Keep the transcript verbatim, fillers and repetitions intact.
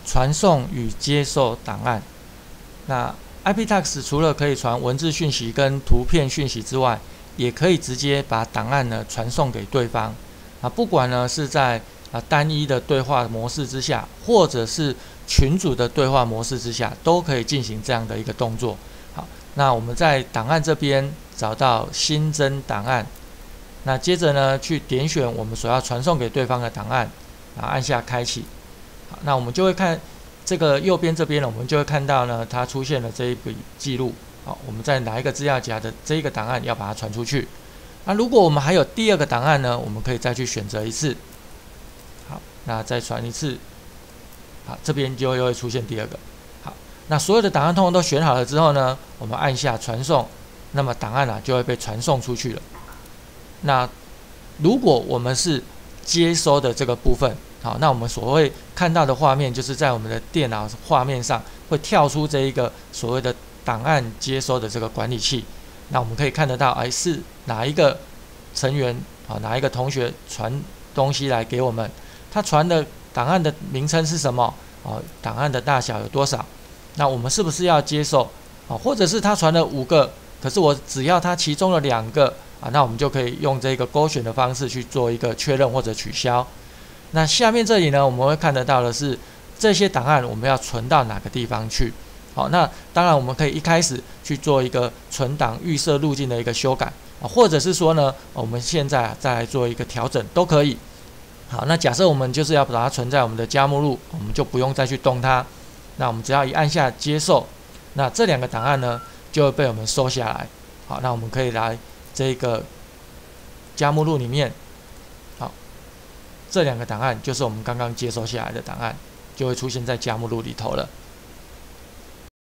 传送与接受档案。那 I P task 除了可以传文字讯息跟图片讯息之外，也可以直接把档案呢传送给对方。啊，不管呢是在啊单一的对话模式之下，或者是群组的对话模式之下，都可以进行这样的一个动作。好，那我们在档案这边找到新增档案，那接着呢去点选我们所要传送给对方的档案，然后按下开启。好，那我们就会看这个右边这边呢，我们就会看到呢它出现了这一笔记录。好，我们在哪一个资料夹的这一个档案要把它传出去。那如果我们还有第二个档案呢，我们可以再去选择一次。好，那再传一次。好，这边就又会出现第二个。好，那所有的档案通通都选好了之后呢，我们按下传送，那么档案啊就会被传送出去了。那如果我们是接收的这个部分，好，那我们所谓看到的画面，就是在我们的电脑画面上会跳出这一个所谓的档案接收的这个管理器。那我们可以看得到，哎，是哪一个成员啊，哪一个同学传东西来给我们？他传的档案的名称是什么？啊，档案的大小有多少？那我们是不是要接受？啊，或者是他传了五个，可是我只要他其中的两个啊，那我们就可以用这个勾选的方式去做一个确认或者取消。那下面这里呢，我们会看得到的是这些档案我们要存到哪个地方去？好，那当然我们可以一开始去做一个存档预设路径的一个修改啊，或者是说呢，我们现在再来做一个调整都可以。好，那假设我们就是要把它存在我们的家目录，我们就不用再去动它。那我们只要一按下接受，那这两个档案呢就会被我们收下来。好，那我们可以来这个家目录里面，好，这两个档案就是我们刚刚接收下来的档案，就会出现在家目录里头了。